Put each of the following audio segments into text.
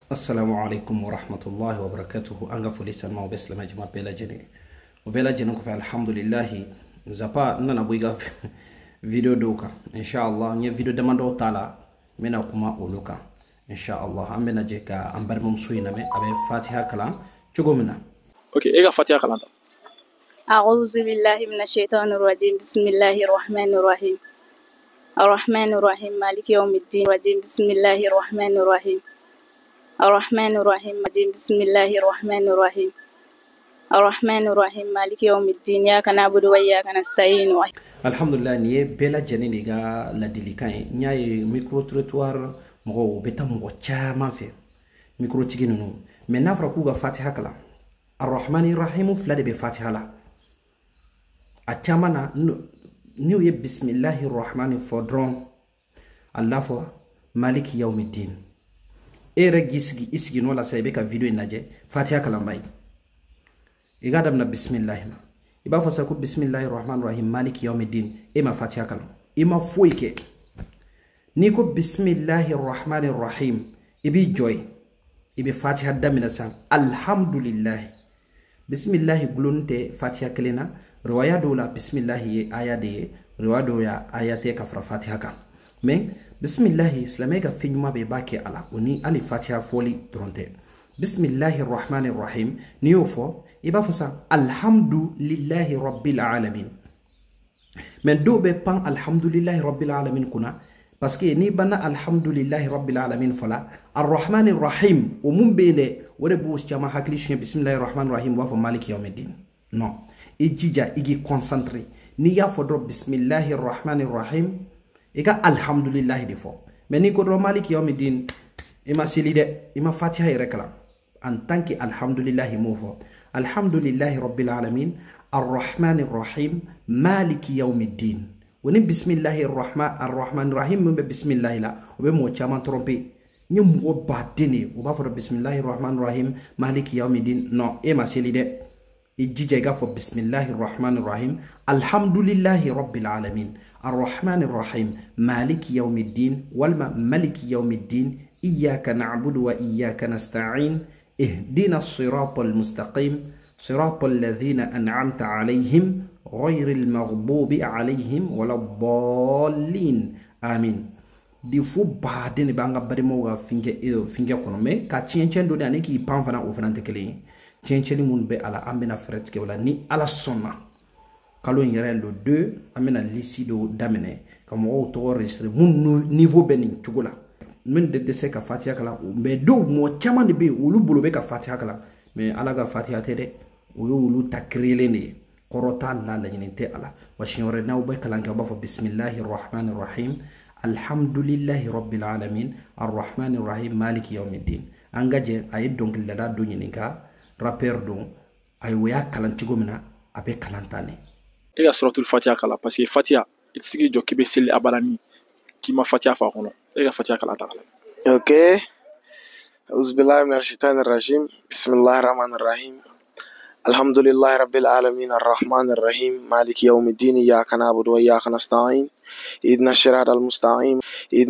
Assalamu alaikum wa rahmatullahi wa barakatuhu. Anga foli salma wa beslama jama bela jene. O bela jene ko fa alhamdulillah. Zapa nana buiga video doka. Inshallah nye video demando tala mena kuma oluka. Inshallah amena jeka ambar mum suina me abe Fatiha kalam chugomina. Okay, ega Fatiha kalam. أعوذ بالله من الشيطان الرجيم بسم الله الرحمن الرحيم الرحمن الرحيم مالك يوم الدين بسم الله الرحمن الرحيم الرحمن الرحيم بسم الله الرحمن الرحيم الرحمن الرحيم مالك يوم الدين إياك نعبد وإياك نستعين Alhamdulillah niye bela jene niga la dilikan nyaay micro trottoir mo beta mo chama fe micro tiginunu mais nafra ku ga Fatiha kala Ar-Rahmani Rahim flade be Fatiha la atamana new ye bismillahir rahmanir fodron Allah fo maliki yawmiddin ere gisgi isgi no la saybe ka video naje Fatiha kala may igadam na bismillah iba fa saku bismillahir rahmanir rahim maliki yawmiddin ima Fatiha kala ima foike niko bismillahir rahmanir rahim ibi joy ibi Fatiha damina san alhamdulillah bismillah glunte Fatiha kelena riwaya dola bismillah ye aya de riwaya doya ayate ka Fatiha ka men bismillah islameka finyuma be bake ala oni ali Fatiha foli dronte bismillahir rahmanir rahim niofo iba fosa alhamdulillahi rabbil alamin men do be pan alhamdulillahi rabbil alamin kuna parce que ni bana alhamdulillahi rabbil alamin fala arrahmanir rahim o mumbele wore bo chama hakli shi bismillahir rahmanir rahim wa fa maliki yawmiddin non ijija igi concentré ni ya fodro bismillahir rahmanir rahim ega alhamdulillah defo mais ni ko do maliki yawmiddin ima silide ima Fatiha rekala en tant que alhamdulillah mofo alhamdulillah rabbil alamin arrahmanir rahim maliki yawmiddin woni bismillahir rahmanir rahim be bismillah la o be mo chama tromper ni mo badene o ba fodro bismillahir rahmanir rahim maliki yawmiddin non ima silide ijijega fo bismillahir rahmanir rahim alhamdulillahi rabbil alamin arrahmanir rahim maliki yawmiddin walma maliki yawmiddin iyyaka na'budu wa iyyaka nasta'in ihdinas siratal mustaqim siratal ladzina an'amta 'alaihim ghayril maghdubi 'alaihim waladdallin amin di fu baadene banga barimo ga finge kono me ka ciencen do ne ki pamfana o fanante kele cienceni mun be ala ambena fret ke wala ni ala sonna kalo yere lo 2 amena lisido damene comme o to enregistrer mun niveau benin tugula min de se ka Fatiha kala be do mo chama de be wulu bulo be ka Fatiha kala mais ala ga Fatiha tede o wulu takrele ni korota la la nyinte ala wa shinore na be kala ga ba fo bismillahir rahmanir rahim alhamdulillahi rabbil alamin arrahmanir rahim maliki yawmiddin angaje ay donc la do nyininka rappeur don ay waya kalantigo mina abe kalantane ega suratul Fatiha kala parce que Fatiha itigi jo kibe sel abalani ki ma Fatiha fa kono ega Fatiha kala ta kala okay أعوذ بالله من الشيطان الرجيم بسم الله الرحمن الرحيم الحمد لله رب العالمين الرحمن الرحيم مالك يوم الدين إياك نعبد وإياك نستعين إذن الشراط المستقيم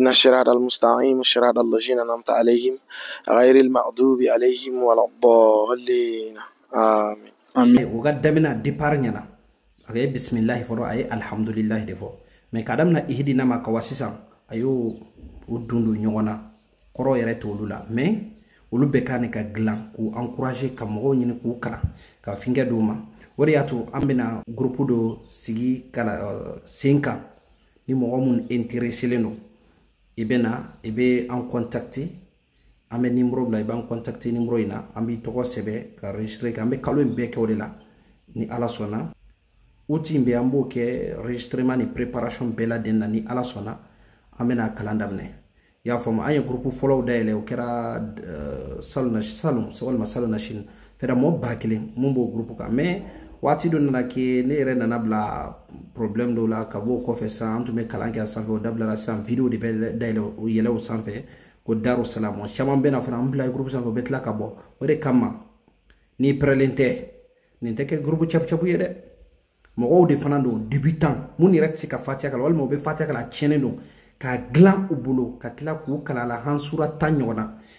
صراط الذين أنعمت عليهم غير المغضوب عليهم ولا الضالين آمين amin ugaddamina diparnyana ay bismillah foro ay alhamdulillah defo mais kadam na ihdina ma kawasisa ayo udundu nyona koro yere tolula mais ulu bekane ka glan ku encourager ka mo nyini ku kala ka finga duma wori atu ambina groupe do sigi kala 5 ni mo mun intéressé leno ibena ibe en contacter ambe numéro bla ibe en contacter numéro ina ambi to ko sebe ka registrer ka ambe kalo mbe ke wala ni ala sona uti mbe ambo ke registrement ni préparation bela den ni ala sona amena kalandamne ya fama ay groupe follow dayle o kera salna shin fera mo bakile mumbo groupe ka mais wati do na ke ne re na bla problème do la ka bo ko fe sa antu me kalanke sa ko dabla la sa video de dayle o yele o sanfe ko daru salam o chamam bena fana ambla groupe sa ko betla ka bo ore kama ni prelente ni teke groupe chap yede mo de fana do débutant muni rek ka Fatiha kala wal mo be Fatiha kala chene do ka glan ubulo ka tila ku kala la hansura tanyona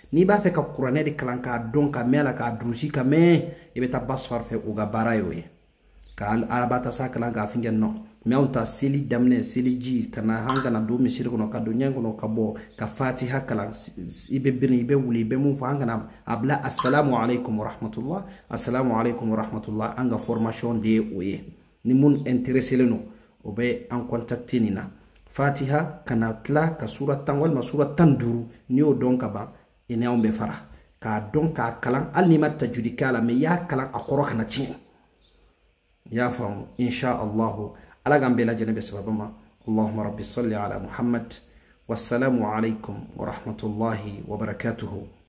ni b'a fɛ ka kuranɛ de kalan k'a dɔn ka mɛn a la k'a durusi ka mɛn i bɛ taa basfar fɛ o ka baara y'o ye ka arabata sa kalan k'a fɛn kɛ nɔ mɛ anw ta seli daminɛ seliji ka na an kana don misiri kɔnɔ ka don ɲɛ kɔnɔ ka bɔ ka fatiha kalan i bɛ biri i bɛ wuli i bɛ mun fɔ an kana a bila assalamu alaikum wa rahmatullah assalamu alaikum wa rahmatullah an ka formation de ye o ye ni mun intéressé len don o bɛ an contacter nin na fatiha kana tila ka sura 10 walima sura 15 ni y'o dɔn ka ban i ni anw bɛ fara k'a dɔn k'a kalan hali n'i ma tajudi k'a la mɛ i y'a kalan a kɔrɔ kana tiɲɛ i y'a faamu insha allahu ala k'an bɛɛ lajɛlen bɛ sababu ma allahumma rabbi salli ala muhammad wassalamu alaikum wa rahmatullahi wa barakatuhu